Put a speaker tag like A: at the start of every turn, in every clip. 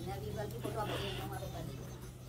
A: मैं बीरबल की फोटो आपको भेज दूंगा, बता दीजिए।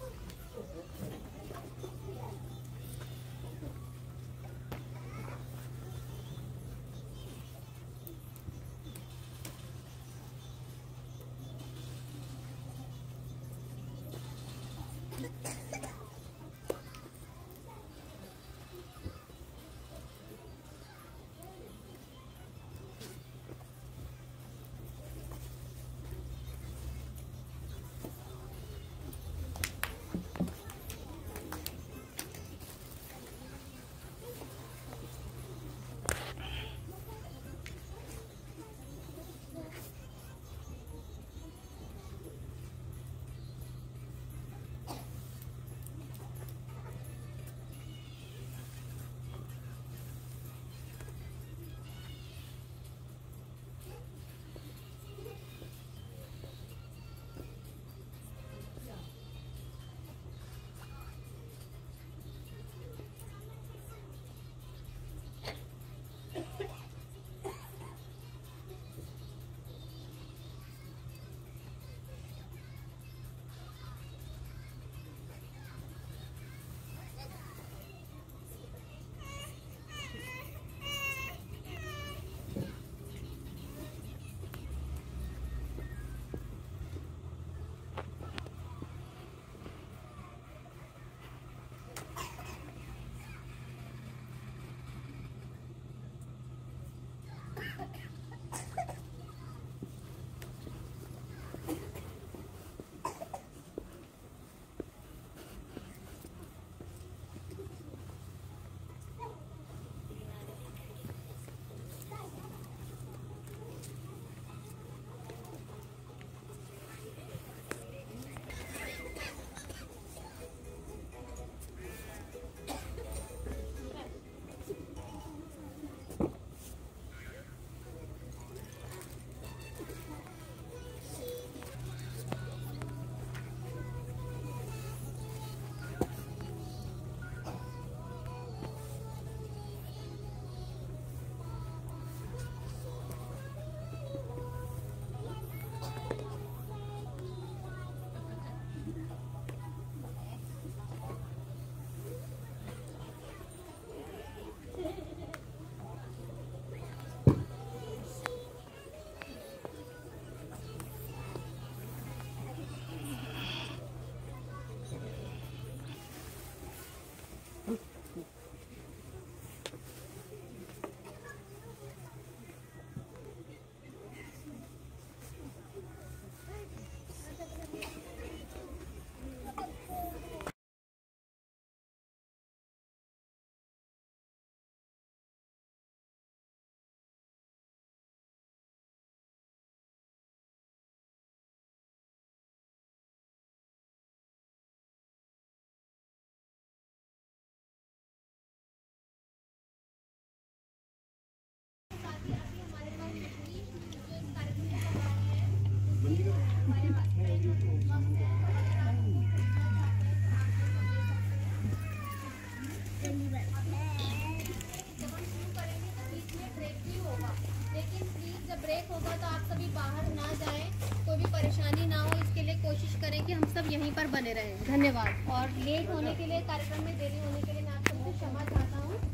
B: यहीं पर बने रहें। धन्यवाद। और लेट होने के लिए, कार्यक्रम में देरी होने के लिए मैं आप सबसे क्षमा चाहता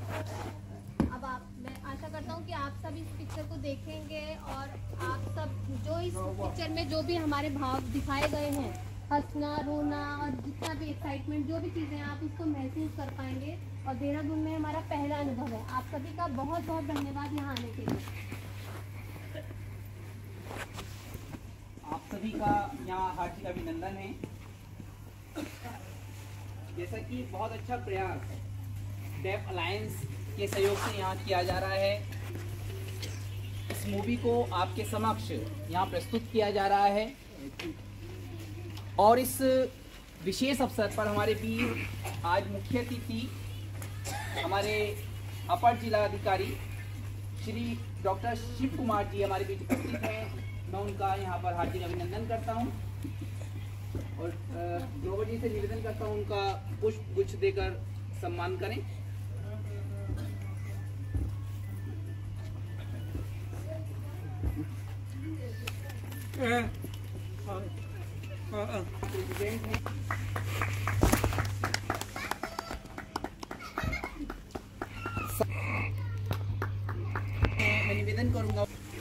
B: हूँ। अब मैं आशा करता हूँ कि आप सब इस पिक्चर को देखेंगे और आप सब जो इस पिक्चर में जो भी हमारे भाव दिखाए गए हैं, हंसना, रोना और जितना भी एक्साइटमेंट, जो भी चीज़ें आप उसको महसूस कर पाएंगे। और देहरादून में हमारा पहला अनुभव है। आप सभी का बहुत बहुत धन्यवाद यहाँ आने के लिए।
C: आप सभी का यहाँ हार्दिक अभिनंदन है। जैसा कि बहुत अच्छा प्रयास डेफ अलायंस के सहयोग से यहाँ किया जा रहा है। इस मूवी को आपके समक्ष यहाँ प्रस्तुत किया जा रहा है और इस विशेष अवसर पर हमारे बीच आज मुख्य अतिथि हमारे अपर जिलाधिकारी श्री डॉक्टर शिव कुमार जी हमारे बीच उपस्थित हैं। मैं उनका यहाँ पर हार्दिक अभिनंदन करता हूँ और ग्रोवर जी से निवेदन करता हूँ उनका पुष्प गुच्छ देकर सम्मान करें। मैं निवेदन करूंगा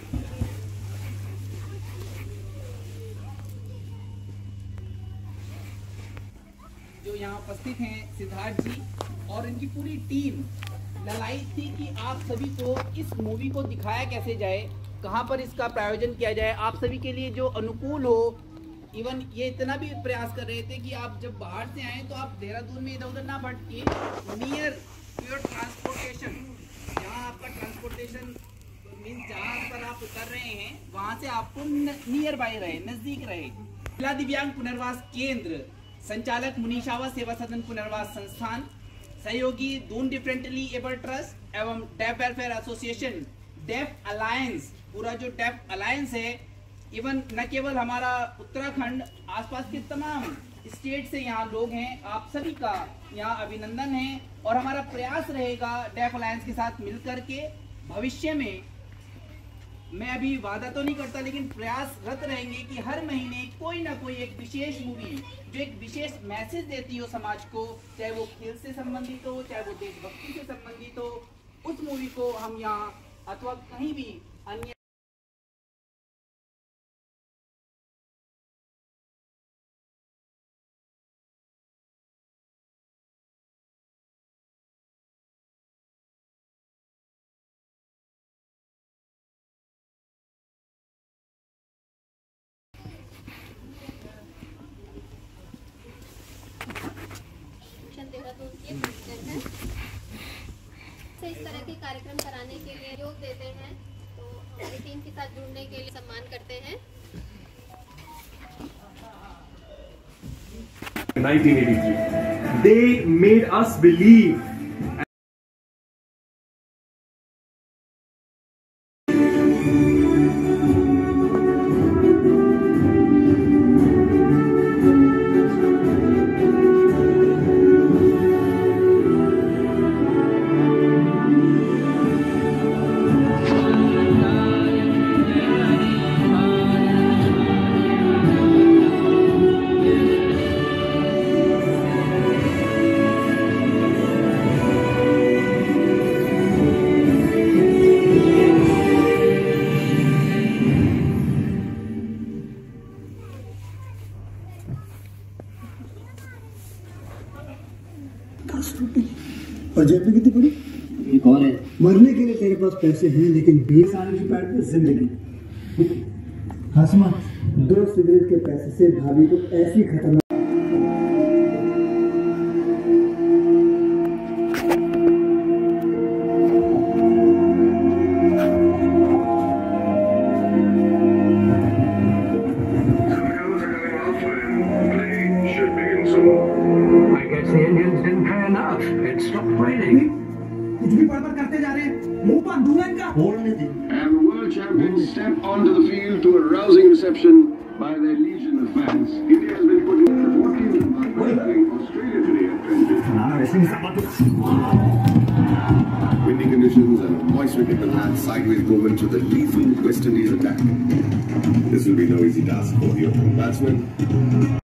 C: जो यहाँ उपस्थित हैं सिद्धार्थ जी और इनकी पूरी टीम ललायित थी कि आप सभी को इस मूवी को दिखाया कैसे जाए, कहाँ पर इसका प्रायोजन किया जाए, आप सभी के लिए जो अनुकूल हो। इवन ये इतना भी प्रयास कर रहे थे कि आप जब बाहर से आए तो आप देहरादून में इधर उधर ना भटके, नियर योर ट्रांसपोर्टेशन, जहाँ आपका ट्रांसपोर्टेशन मीन्स जहाँ पर आप उतर रहे हैं वहाँ से आपको नियर बाय रहे, नजदीक रहे। जिला दिव्यांग पुनर्वास केंद्र, संचालक मुनीशावा सेवा सदन पुनर्वास संस्थान, सहयोगी दून डिफरेंटली एबल ट्रस्ट एवं deaf welfare association, deaf alliance, पूरा जो डेफ अलायंस है, इवन न केवल हमारा उत्तराखंड, आसपास के तमाम स्टेट से यहाँ लोग हैं, आप सभी का यहाँ अभिनंदन है। और हमारा प्रयास रहेगा डेफ अलायंस के साथ मिलकर के भविष्य में, मैं अभी वादा तो नहीं करता लेकिन प्रयासरत रहेंगे कि हर महीने कोई ना कोई एक विशेष मूवी जो एक विशेष मैसेज देती हो समाज को, चाहे वो खेल से संबंधित हो, चाहे वो देशभक्ति से संबंधित हो, उस मूवी को हम यहाँ अथवा कहीं भी अन्य
B: देहरादून के प्रेसिडेंट हैं, से इस तरह के कार्यक्रम कराने के लिए योग देते हैं, तो हमारी टीम के साथ जुड़ने के लिए सम्मान करते हैं।
D: 1983. They made us believe.
E: और जेब में कितनी पड़ी?
F: एक और है।
E: मरने के लिए तेरे पास पैसे हैं लेकिन 20 साल की पैड पे जिंदगी। हसमा, 2 सिगरेट के पैसे से भाभी को ऐसी खतरनाक
C: कुछ भी बड़बड़ करते जा रहे हैं, मुंह पर दूंगा इनका।
G: And the world champions step onto the field to a rousing reception by their legion of fans. India has been put in the 14th by Australia today at 20. Windy conditions and a moist wicket will add sideways movement to the lethal West Indies attack. This will be no easy task for the opening batsman.